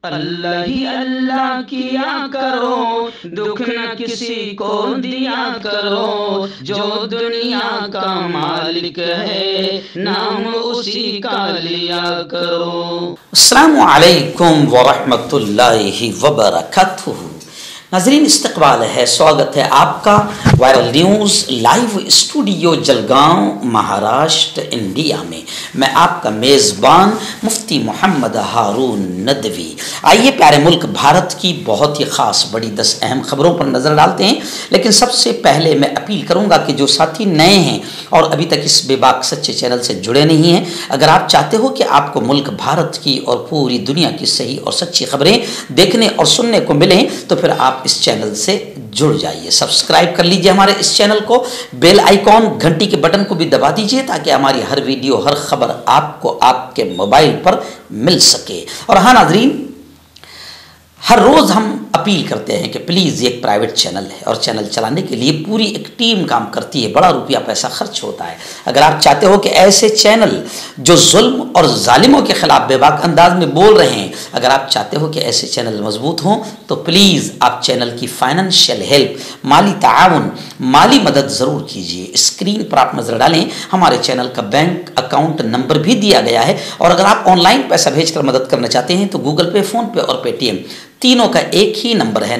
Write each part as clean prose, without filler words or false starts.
اللہ ہی اللہ کیا کرو، دکھ نہ کسی کو دیا کرو، جو دنیا کا مالک ہے نام اسی کا لیا کرو۔ السلام علیکم ورحمۃ اللہ وبرکاتہ۔ ناظرین، استقبال ہے، سواگت ہے آپ کا viral news live studio Jalgaon, Maharashtra, India میں۔ میں آپ کا میزبان مفتی محمد ہارون ندوی۔ آئیے پیارے ملک بھارت کی بہت ہی خاص بڑی 10 اہم خبروں پر نظر ڈالتے ہیں، لیکن سب سے پہلے میں اپیل کروں گا کہ جو ساتھی نئے ہیں اور ابھی تک اس بے باک سچے چینل سے جڑے نہیں ہیں، اگر آپ چاہتے ہو کہ آپ کو ملک بھارت کی اور پوری دنیا کی صحیح اور سچی خبریں دیکھنے اور سننے کو ملیں تو پھر آپ اس چینل سے جڑ جائیے، سبسکرائب کر لیجئے ہمارے اس چینل کو، بیل آئیکن گھنٹی کے بٹن کو بھی دبا دیجئے تاکہ ہماری ہر ویڈیو ہر خبر آپ کو آپ کے موبائل پر مل سکے۔ اور ہاں ناظرین، ہر روز ہم اپیل کرتے ہیں کہ پلیز یہ ایک پرائیویٹ چینل ہے اور چینل چلانے کے لیے پوری ایک ٹیم کام کرتی ہے، بڑا روپیہ پیسہ خرچ ہوتا ہے۔ اگر آپ چاہتے ہو کہ ایسے چینل جو ظلم اور ظالموں کے خلاف بے باک انداز میں بول رہے ہیں، اگر آپ چاہتے ہو کہ ایسے چینل مضبوط ہوں تو پلیز آپ چینل کی فائنینشیل ہیلپ، مالی تعاون، مالی مدد ضرور کیجیے۔ اسکرین پر آپ نظر ڈالیں، ہمارے چینل کا بینک اکاؤنٹ نمبر بھی دیا گیا ہے، اور اگر آپ آن لائن پیسہ بھیج کر مدد کرنا چاہتے ہیں تو گوگل پے، فون پے اور پے ٹی ایم تینوں کا ایک ہی نمبر ہے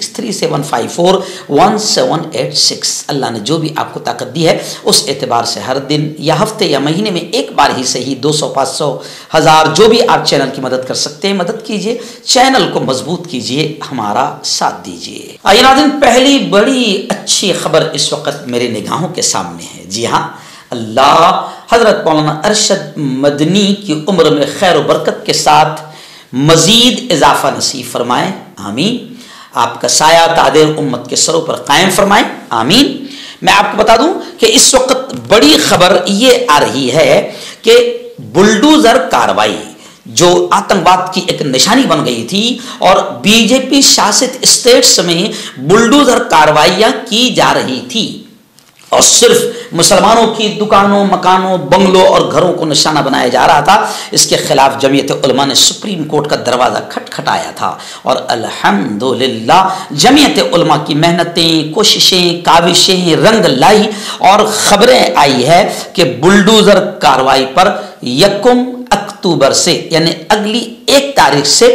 9637541786۔ اللہ نے جو بھی آپ کو طاقت دی ہے اس اعتبار سے ہر دن یا ہفتے یا مہینے میں ایک بار ہی صحیح 200، 500، 1000 جو بھی آپ چینل کی مدد کر سکتے ہیں مدد کیجئے، چینل کو مضبوط کیجئے، ہمارا ساتھ دیجئے۔ آئیے ناظرین، پہلی بڑی اچھی خبر اس وقت میرے نگاہوں کے سامنے ہے۔ جی ہاں، اللہ حضرت مولانا ارشد مدنی کی عمر میں خیر و برکت کے ساتھ مزید اضافہ نصیب فرمائے، آمین۔ آپ کا سایہ تادیر امت کے سروں پر قائم فرمائے، آمین۔ میں آپ کو بتا دوں کہ اس وقت بڑی خبر یہ آ رہی ہے کہ بلڈوزر کاروائی جو آتنکواد کی ایک نشانی بن گئی تھی اور بی جے پی شاست اسٹیٹس میں بلڈوزر کاروائیاں کی جا رہی تھی اور صرف مسلمانوں کی دکانوں، مکانوں، بنگلوں اور گھروں کو نشانہ بنایا جا رہا تھا، اس کے خلاف جمعیت علماء نے سپریم کورٹ کا دروازہ کھٹکھٹایا تھا، اور الحمدللہ جمعیت علماء کی محنتیں، کوششیں، کاوشیں رنگ لائی اور خبریں آئی ہے کہ بلڈوزر کاروائی پر 1 اکتوبر سے یعنی اگلی 1 تاریخ سے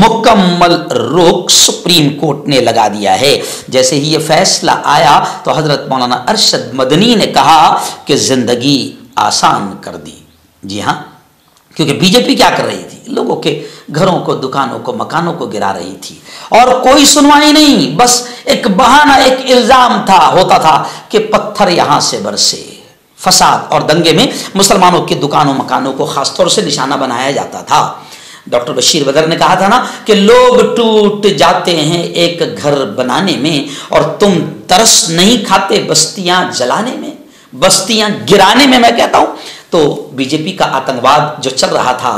مکمل روک سپریم کورٹ نے لگا دیا ہے۔ جیسے ہی یہ فیصلہ آیا تو حضرت مولانا ارشد مدنی نے کہا کہ زندگی آسان کر دی۔ جی ہاں، کیونکہ بی جے پی کیا کر رہی تھی؟ لوگوں کے گھروں کو، دکانوں کو، مکانوں کو گرا رہی تھی اور کوئی سنوائی نہیں، بس ایک بہانہ، ایک الزام ہوتا تھا کہ پتھر یہاں سے برسے۔ فساد اور دنگے میں مسلمانوں کے دکانوں، مکانوں کو خاص طور سے نشانہ بنایا جاتا تھا۔ ڈاکٹر بشیر بدر نے کہا تھا نا کہ لوگ ٹوٹ جاتے ہیں ایک گھر بنانے میں اور تم ترس نہیں کھاتے بستیاں جلانے میں، بستیاں گرانے میں۔ میں کہتا ہوں تو بی جے پی کا آتنکواد جو چل رہا تھا،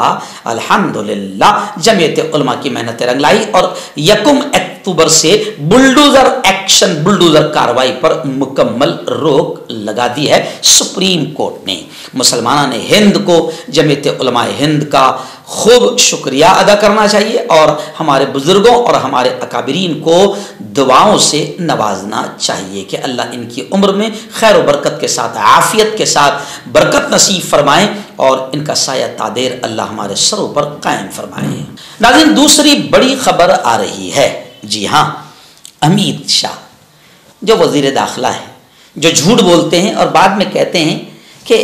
الحمدللہ جمعیت علماء کی محنت رنگ لائی اور 1 اکتوبر سے بلڈوزر ایکشن، بلڈوزر کاروائی پر مکمل روک لگا دی ہے سپریم کورٹ نے۔ مسلمانوں نے ہند کو، جمعیت علماء ہند کا خوب شکریہ ادا کرنا چاہیے اور ہمارے بزرگوں اور ہمارے اکابرین کو دعاؤں سے نوازنا چاہیے کہ اللہ ان کی عمر میں خیر و برکت کے ساتھ، عافیت کے ساتھ برکت نصیب فرمائے اور ان کا سایہ تادیر اللہ ہمارے سروں پر قائم فرمائے۔ ناظرین، دوسری بڑی خبر آ رہی ہے۔ جی ہاں، امیت شاہ جو وزیر داخلہ ہے، جو جھوٹ بولتے ہیں اور بعد میں کہتے ہیں کہ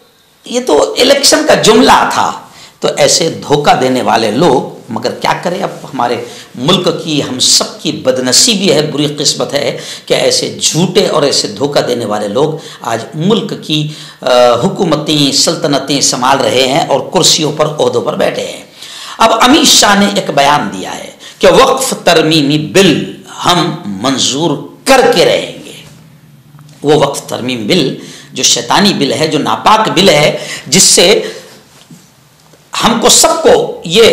یہ تو الیکشن کا جملہ تھا، تو ایسے دھوکہ دینے والے لوگ، مگر کیا کریں، اب ہمارے ملک کی، ہم سب کی بدنصیبی ہے، بری قسمت ہے کہ ایسے جھوٹے اور ایسے دھوکہ دینے والے لوگ آج ملک کی حکومتیں، سلطنتیں سنبھال رہے ہیں اور کرسیوں پر، عہدوں پر بیٹھے ہیں۔ اب امیت شاہ نے ایک بیان دیا ہے کہ وقف ترمیمی بل ہم منظور کر کے رہیں گے۔ وہ وقف ترمیم بل جو شیطانی بل ہے، جو ناپاک بل ہے، جس سے ہم کو سب کو یہ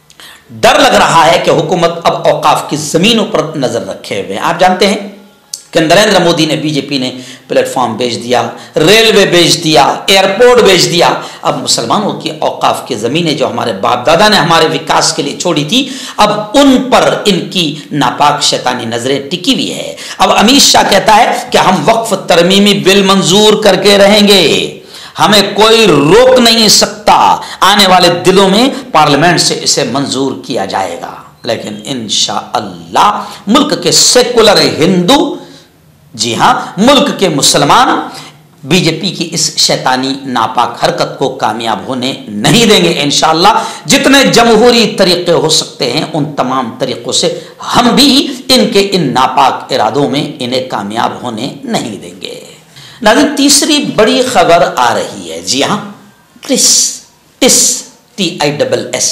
ڈر لگ رہا ہے کہ حکومت اب اوقاف کی زمینوں پر نظر رکھے ہوئے ہیں۔ آپ جانتے ہیں کہ نریندر مودی نے بی جے پی نے پلیٹ فارم بیچ دیا, ریلوے بیچ دیا, ایئرپورٹ بیچ دیا. اب مسلمانوں کی اوقاف کی زمینیں جو ہمارے باپ دادا نے ہمارے وکاس کے لیے چھوڑی تھی, اب ان پر ان کی ناپاک شیطانی نظریں ٹکی ہوئی ہے. اب امیت شاہ کہتا ہے کہ ہم وقف ترمیمی بل منظور کر کے رہیں گے, ہمیں کوئی روک نہیں سکتا, آنے والے دنوں میں پارلیمنٹ سے اسے منظور کیا جائے گا. لیکن انشاءاللہ ملک کے سیکولر ہندو, جی ہاں ملک کے مسلمان, بی جے پی کی اس شیطانی ناپاک حرکت کو کامیاب ہونے نہیں دیں گے انشاءاللہ. جتنے جمہوری طریقے ہو سکتے ہیں ان تمام طریقوں سے ہم بھی ان کے ان ناپاک ارادوں میں انہیں کامیاب ہونے نہیں دیں گے. ناظرین, تیسری بڑی خبر آ رہی ہے, جی ہاں TISS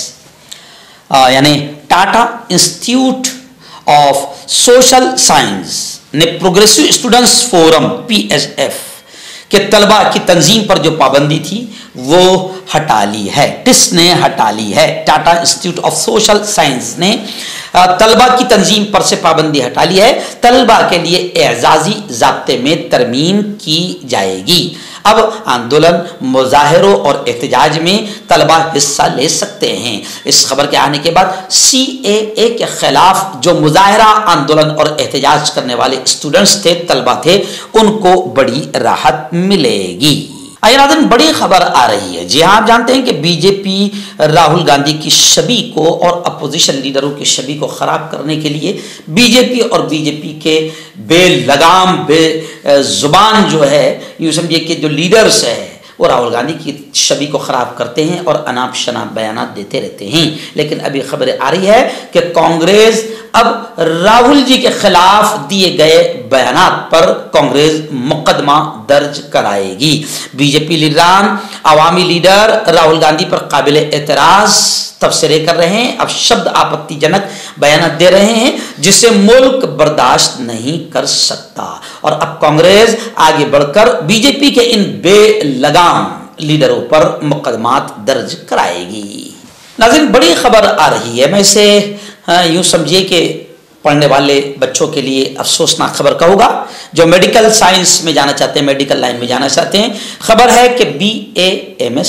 یعنی Tata Institute of Social Science نے پروگریسو اسٹوڈنٹس فورم PSF کے طلبہ کی تنظیم پر جو پابندی تھی وہ ہٹا لی ہے. ٹس نے ہٹا لی ہے. Tata Institute of Social Science نے طلبہ کی تنظیم پر سے پابندی ہٹا لی ہے. طلبہ کے لیے اعزازی ضابطے میں ترمیم کی جائے گی. اب آندولن, مظاہروں اور احتجاج میں طلبہ حصہ لے سکتے ہیں. اس خبر کے آنے کے بعد CAA کے خلاف جو مظاہرہ, آندولن اور احتجاج کرنے والے اسٹوڈنٹس تھے, طلبہ تھے, ان کو بڑی راحت ملے گی. آئیے ناظرین, بڑی خبر آ رہی ہے. جی ہاں, آپ جانتے ہیں کہ B J P Rahul Gandhi کی شبی کو اور اپوزیشن لیڈروں کی شبی کو خراب کرنے کے لیے بی جے پی اور بی جے پی کے بے لگام, بے زبان جو ہے, یوں سمجھیے کہ جو لیڈرز ہیں وہ راہل گاندھی کی شبی کو خراب کرتے ہیں اور اناپ شناپ بیانات دیتے رہتے ہیں. لیکن ابھی خبر آ رہی ہے کہ کانگریس اب راہل جی کے خلاف دیے گئے بیانات پر کانگریس مقدمہ درج کرائے گی. بی جے پی لیڈران عوامی لیڈر راہل گاندھی پر قابل اعتراض تبصرے کر رہے ہیں. اب شبد آپتی جنک بیانات دے رہے ہیں جسے ملک برداشت نہیں کر سکتا. اور اب کانگریس آگے بڑھ کر بی جے پی کے ان بے لگام لیڈروں پر مقدمات درج کرائے گی. ناظرین, بڑی خبر آ رہی ہے. میں اسے یوں سمجھیے کہ پڑھنے والے بچوں کے لیے افسوسناک خبر کہوں گا جو میڈیکل سائنس میں جانا چاہتے ہیں, میڈیکل لائن میں جانا چاہتے ہیں. خبر ہے کہ BAMS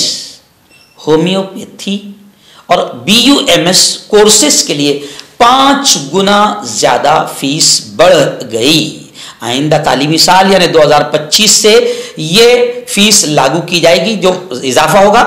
ہومیوپیتھی اور BUMS کورسز کے لیے 5 گنا زیادہ فیس بڑھ گئی. آئندہ تعلیمی سال یعنی 2025 سے یہ فیس لاگو کی جائے گی, جو اضافہ ہوگا.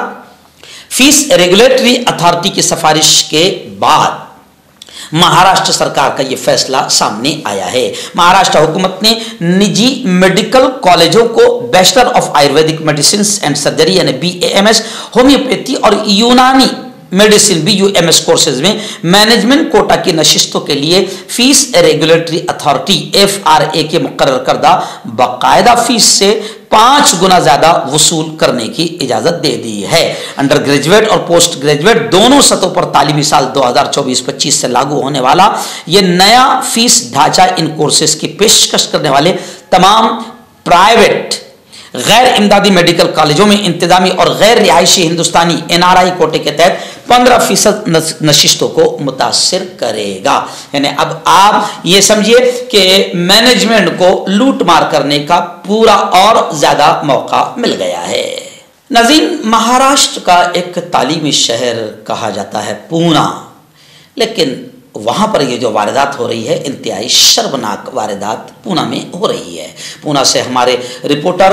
فیس ریگولیٹری اتھارٹی کی سفارش کے بعد مہاراشٹر سرکار کا یہ فیصلہ سامنے آیا ہے. مہاراشٹر حکومت نے نجی میڈیکل کالجوں کو bachelor of Ayurvedic medicines and surgery یعنی BAMS, ہومیوپیتھی اور یونانی میڈیسن BUMS کورسز میں مینجمنٹ کوٹا کی نشستوں کے لیے فیس ریگولیٹری اتھارٹی FRA کے مقرر کردہ باقاعدہ فیس سے 5 گنا زیادہ وصول کرنے کی اجازت دے دی ہے. انڈر گریجویٹ اور پوسٹ گریجویٹ دونوں سطحوں پر تعلیمی سال 2024-25 سے لاگو ہونے والا یہ نیا فیس ڈھانچہ ان کورسز کی پیشکش کرنے والے تمام پرائیویٹ غیر امدادی میڈیکل کالجوں میں انتظامی اور غیر رہائشی ہندوستانی NRI کوٹے کے تحت 15% نشستوں کو متاثر کرے گا. یعنی اب آپ یہ سمجھیے کہ مینجمنٹ کو لوٹ مار کرنے کا پورا اور زیادہ موقع مل گیا ہے. ناظرین, مہاراشٹر کا ایک تعلیمی شہر کہا جاتا ہے پونا, لیکن وہاں پر یہ جو واردات ہو رہی ہے انتہائی شرمناک واردات پونا میں ہو رہی ہے. پونا سے ہمارے رپورٹر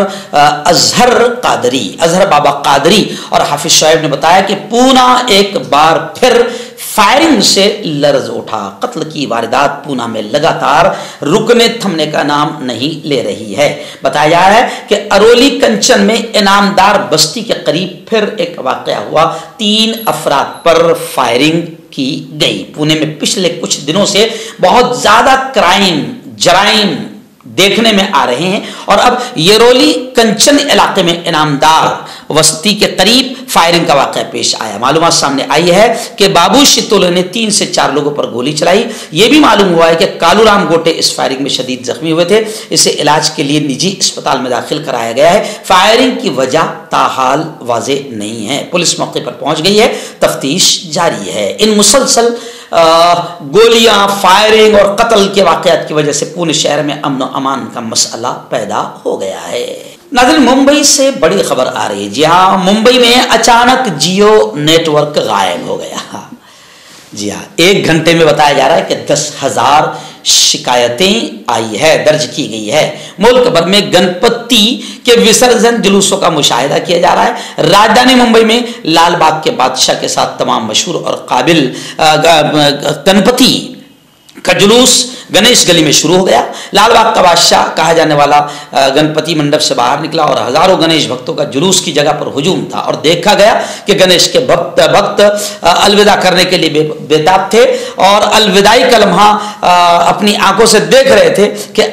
اظہر بابا قادری اور حافظ شعیب نے بتایا کہ پونا ایک بار پھر فائرنگ سے لرز اٹھا. قتل کی واردات پونا میں لگاتار رکنے تھمنے کا نام نہیں لے رہی ہے. بتایا جا رہا ہے کہ ارولی کنچن میں انعامدار بستی کے قریب پھر ایک واقعہ ہوا. 3 افراد پر فائرنگ کی گئی. پونے میں پچھلے کچھ دنوں سے بہت زیادہ جرائم دیکھنے میں آ رہے ہیں اور اب یرولی کنچن علاقے میں انعامدار وسطی کے قریب فائرنگ کا واقعہ پیش آیا. معلومات سامنے آئی ہے کہ بابو شتولے نے 3 سے 4 لوگوں پر گولی چلائی. یہ بھی معلوم ہوا ہے کہ کالو رام گوٹے اس فائرنگ میں شدید زخمی ہوئے تھے. اسے علاج کے لیے نجی اسپتال میں داخل کرایا گیا ہے. فائرنگ کی وجہ تاحال واضح نہیں ہے. پولیس موقع پر پہنچ گئی ہے, تفتیش جاری ہے. ان مسلسل گولیاں، فائرنگ اور قتل کے واقعات کی وجہ سے پورے شہر میں امن و امان کا مسئلہ پیدا ہو گیا ہے۔ ناظرین، ممبئی سے بڑی خبر آ رہی ہے۔ جی ہاں، ممبئی میں اچانک جیو نیٹ ورک غائب ہو گیا۔ جی ہاں، 1 گھنٹے میں بتایا جا رہا ہے کہ 10,000 شکایتیں آئی ہے، درج کی گئی ہے۔ ملک بھر میں گنپتی کے وسرجن جلوسوں کا مشاہدہ کیا جا رہا ہے۔ راجدھانی ممبئی میں لال باغ کے بادشاہ کے ساتھ تمام مشہور اور قابل گنپتی کا جلوس گنیش گلی میں شروع ہو گیا۔ لال باغ کا بادشاہ کہا جانے والا گنپتی منڈپ سے باہر نکلا اور ہزاروں گنیش بھکتوں کا جلوس کی جگہ پر ہجوم تھا، اور دیکھا گیا کہ گنیش کے بھکت الوداع کرنے کے لیے بےتاب تھے اور الوداعی کا لمحہ اپنی آنکھوں سے دیکھ رہے تھے کہ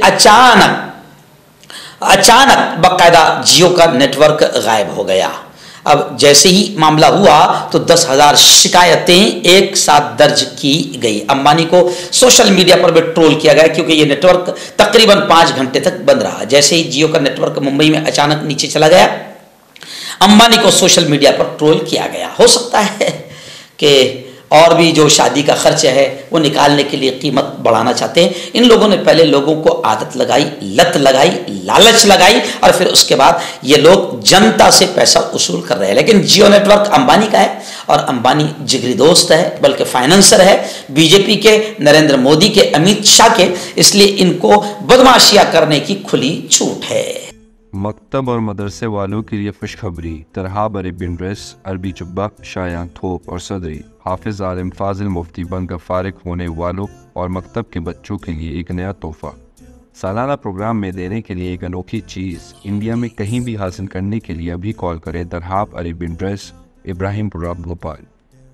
اچانک باقاعدہ جیو کا نیٹ ورک غائب ہو گیا۔ اب جیسے ہی معاملہ ہوا تو 10,000 شکایتیں ایک ساتھ درج کی گئی۔ امبانی کو سوشل میڈیا پر بھی ٹرول کیا گیا کیونکہ یہ نیٹ ورک تقریباً 5 گھنٹے تک بند رہا۔ جیسے ہی جیو کا نیٹ ورک ممبئی میں اچانک نیچے چلا گیا، امبانی کو سوشل میڈیا پر ٹرول کیا گیا۔ ہو سکتا ہے کہ اور بھی جو شادی کا خرچ ہے وہ نکالنے کے لیے قیمت بڑھانا چاہتے ہیں۔ ان لوگوں نے پہلے لوگوں کو عادت لگائی، لت لگائی، لالچ لگائی، اور پھر اس کے بعد یہ لوگ جنتا سے پیسہ وصول کر رہے ہیں۔ لیکن جیو نیٹ ورک امبانی کا ہے، اور امبانی جگری دوست ہے، بلکہ فائنانسر ہے بی جے پی کے، نریندر مودی کے، امیت شاہ کے، اس لیے ان کو بدماشیاں کرنے کی کھلی چھوٹ ہے۔ مکتب اور مدرسے والوں کے لیے خوشخبری۔ ترحاب عربین ڈریس، عربی جبہ، شایان تھوپ اور صدری۔ حافظ عالم فاضل مفتی بن کر فارغ ہونے والوں اور مکتب کے بچوں کے لیے ایک نیا تحفہ۔ سالانہ پروگرام میں دینے کے لیے ایک انوکھی چیز انڈیا میں کہیں بھی حاصل کرنے کے لیے ابھی کال کریں۔ ترحاب عربین ڈریس، ابراہیم پورہ، بھوپال۔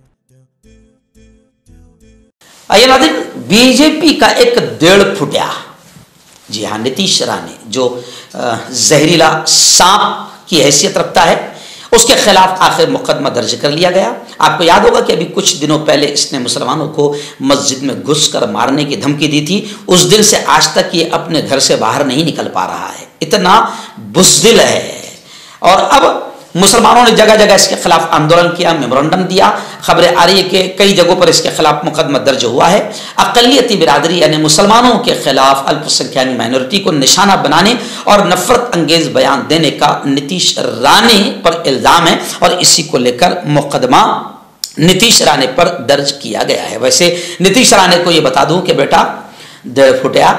آئیے ناظرین، بی جے پی کا ایک 1.5 فٹیا، جی ہاں، نتیش رانے جو زہریلا سانپ کی حیثیت رکھتا ہے، اس کے خلاف آخر مقدمہ درج کر لیا گیا۔ آپ کو یاد ہوگا کہ ابھی کچھ دنوں پہلے اس نے مسلمانوں کو مسجد میں گھس کر مارنے کی دھمکی دی تھی۔ اس دن سے آج تک یہ اپنے گھر سے باہر نہیں نکل پا رہا ہے، اتنا بزدل ہے۔ اور اب مسلمانوں نے جگہ جگہ اس کے خلاف آندولن کیا، میمورنڈم دیا۔ خبریں آ رہی ہے کہ کئی جگہوں پر اس کے خلاف مقدمہ درج ہوا ہے۔ اقلیتی برادری یعنی مسلمانوں کے خلاف الپ سنکھیانی مائنورٹی کو نشانہ بنانے اور نفرت انگیز بیان دینے کا نتیش رانے پر الزام ہے، اور اسی کو لے کر مقدمہ نتیش رانے پر درج کیا گیا ہے۔ ویسے نتیش رانے کو یہ بتا دوں کہ بیٹا 1.5 فٹیا،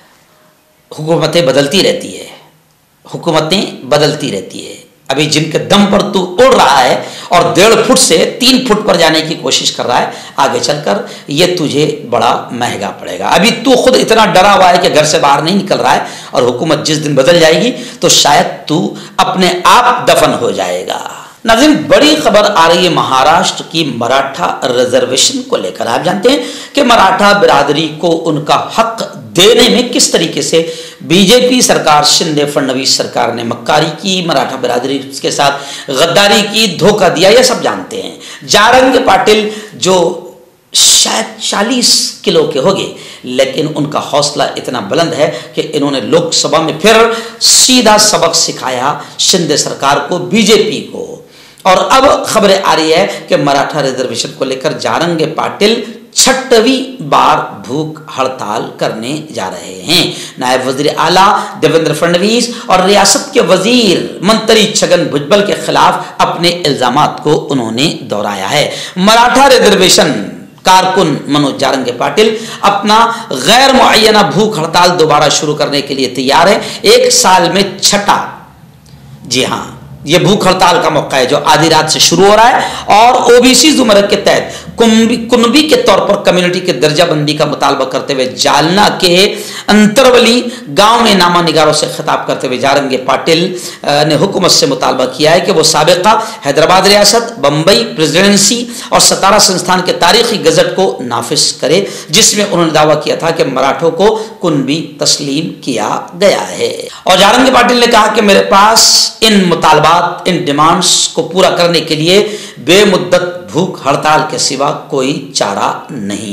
حکومتیں بدلتی رہتی ہے، حکومتیں بدلتی رہتی ہے۔ ابھی جن کے دم پر تو اڑ رہا ہے اور 1.5 فٹ سے 3 فٹ پر جانے کی کوشش کر رہا ہے، آگے چل کر یہ تجھے بڑا مہنگا پڑے گا۔ ابھی تو خود اتنا ڈرا ہوا ہے کہ گھر سے باہر نہیں نکل رہا ہے، اور حکومت جس دن بدل جائے گی تو شاید تو اپنے آپ دفن ہو جائے گا۔ ناظرین، بڑی خبر آ رہی ہے مہاراشٹر کی مراٹھا ریزرویشن کو لے کر۔ آپ جانتے ہیں کہ مراٹھا برادری کو ان کا حق دینے میں کس طریقے سے بی جے پی سرکار، شندے فرنویس سرکار نے مکاری کی، مراٹھا برادری کے ساتھ غداری کی، دھوکہ دیا، یہ سب جانتے ہیں۔ جارنگ پاٹل جو شاید 40 کلو کے ہو گئے، لیکن ان کا حوصلہ اتنا بلند ہے کہ انہوں نے لوک سبھا میں پھر سیدھا سبق سکھایا شندے سرکار کو، بی جے پی کو۔ اور اب خبریں آ رہی ہے کہ مراٹھا ریزرویشن کو لے کر جارنگ پاٹل 6ویں بار بھوک ہڑتال کرنے جا رہے ہیں۔ نائب وزیر اعلیٰ دیویندر فڈنویس اور ریاست کے وزیر منتری چھگن بھجبل کے خلاف اپنے الزامات کو انہوں نے دہرایا ہے۔ مراٹھا ریزرویشن کارکن منوج جارنگ پاٹل اپنا غیر معینہ بھوک ہڑتال دوبارہ شروع کرنے کے لیے تیار ہے۔ 1 سال میں 6، جی ہاں، یہ بھوک ہڑتال کا موقع ہے جو آدھی رات سے شروع ہو رہا ہے، اور او بی سی زمرے کے تحت کنبی کے طور پر کمیونٹی کے درجہ بندی کا مطالبہ کرتے ہوئے جالنا کے انترولی گاؤں میں نامہ نگاروں سے خطاب کرتے ہوئے جارنگ پاٹل نے حکومت سے مطالبہ کیا ہے کہ وہ سابقہ حیدرآباد ریاست، بمبئی پریزیڈنسی اور ستارہ سنستھان کے تاریخی گزٹ کو نافذ کرے، جس میں انہوں نے دعویٰ کیا تھا کہ مراٹھوں کو کنبی تسلیم کیا گیا ہے۔ اور جارنگ پاٹل نے کہا کہ میرے پاس ان مطالبات، ان ڈیمانڈز کو پورا کرنے کے لیے بے مدت بھوک ہڑتال کے سوا کوئی چارہ نہیں۔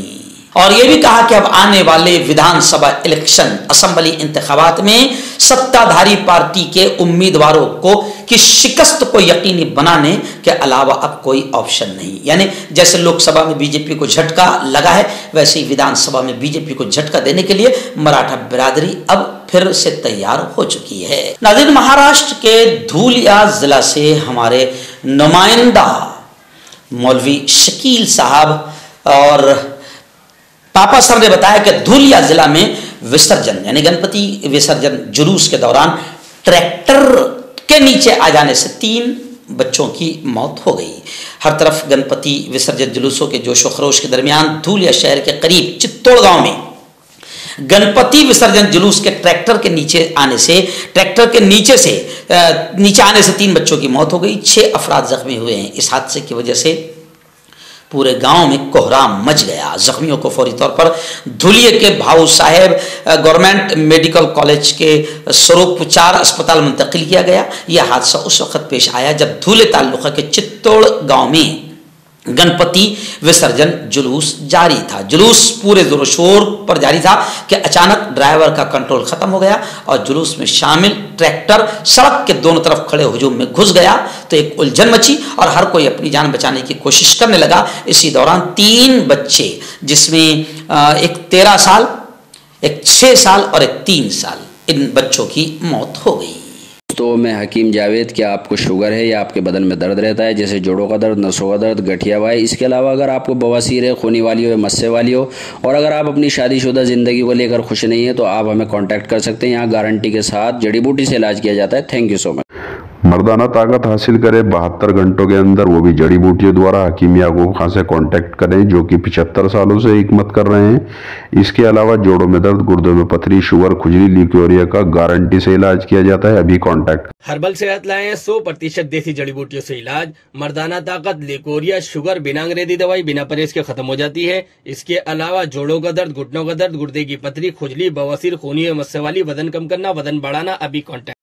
اور یہ بھی کہا کہ اب آنے والے विधान सभा इलेक्शन असम्बली इंतखाबात में सत्ताधारी पार्टी के उम्मीदवारों को की शिकस्त को यकीनी बनाने के अलावा अब कोई ऑप्शन नहीं। यानी जैसे लोकसभा में बीजेपी को झटका लगा है, वैसे ही विधानसभा में बीजेपी को झटका देने के लिए मराठा बिरादरी अब फिर से तैयार हो चुकी है। नाज़रीन, महाराष्ट्र के धुलिया जिला से हमारे नुमाइंदा मौलवी शकील साहब और पापा सर ने बताया कि धुलिया जिला में विसर्जन यानी गणपति विसर्जन जुलूस के दौरान ट्रैक्टर के नीचे आ जाने से 3 बच्चों की मौत हो गई। हर तरफ गणपति विसर्जन जुलूसों के जोशो खरोश के दरमियान धुलिया शहर के करीब चित्तौड़ गांव में गणपति विसर्जन जुलूस के ट्रैक्टर के नीचे आने से नीचे आने से 3 बच्चों की मौत हो गई, 6 अफराद जख्मी हुए हैं। इस हादसे की वजह से पूरे गांव में कोहराम मच गया। जख्मियों को फौरी तौर पर धुलिया के भाऊ साहेब गवर्नमेंट मेडिकल कॉलेज के स्वरूपचार अस्पताल मुंतकिल किया गया। यह हादसा उस वक्त पेश आया जब धुलिया तालुका के चित्तौड़ गांव में गणपति विसर्जन जुलूस जारी था। जुलूस पूरे जोर शोर पर जारी था कि अचानक ड्राइवर का कंट्रोल खत्म हो गया और जुलूस में शामिल ट्रैक्टर सड़क के दोनों तरफ खड़े हुजूम में घुस गया तो एक उलझन मची और हर कोई अपनी जान बचाने की कोशिश करने लगा। इसी दौरान 3 बच्चे, जिसमें एक 13 साल, एक 6 साल और एक 3 साल, इन बच्चों की मौत हो गई। तो मैं हकीम जावेद, क्या आपको शुगर है या आपके बदन में दर्द रहता है, जैसे जोड़ों का दर्द, नसों का दर्द, गठिया वाई? इसके अलावा अगर आपको बवासीर है, खूनी वाली हो या मस्से वाली हो, और अगर आप अपनी शादीशुदा ज़िंदगी को लेकर खुश नहीं है तो आप हमें कांटेक्ट कर सकते हैं। यहाँ गारंटी के साथ जड़ी बूटी से इलाज किया जाता है। Thank you so much. मर्दाना ताकत हासिल करें 72 घंटों के अंदर, वो भी जड़ी बूटियों द्वारा। हकीम याकूब खान से कांटेक्ट करें जो कि 75 सालों से हिकमत कर रहे हैं। इसके अलावा जोड़ों में दर्द, गुर्दों में पथरी, शुगर, खुजली, ल्यूकेरिया का गारंटी से इलाज किया जाता है। अभी कांटेक्ट। हर्बल सेहत लाए 100% देसी जड़ी बूटियों से इलाज। मर्दाना ताकत, लिकोरिया, शुगर बिना अंग्रेजी दवाई, बिना परहेज के खत्म हो जाती है। इसके अलावा जोड़ों का दर्द, घुटनों का दर्द, गुर्दे की पथरी, खुजली, बवासीर, खूनी मस्से वाली, वजन कम करना, वजन बढ़ाना। अभी कांटेक्ट।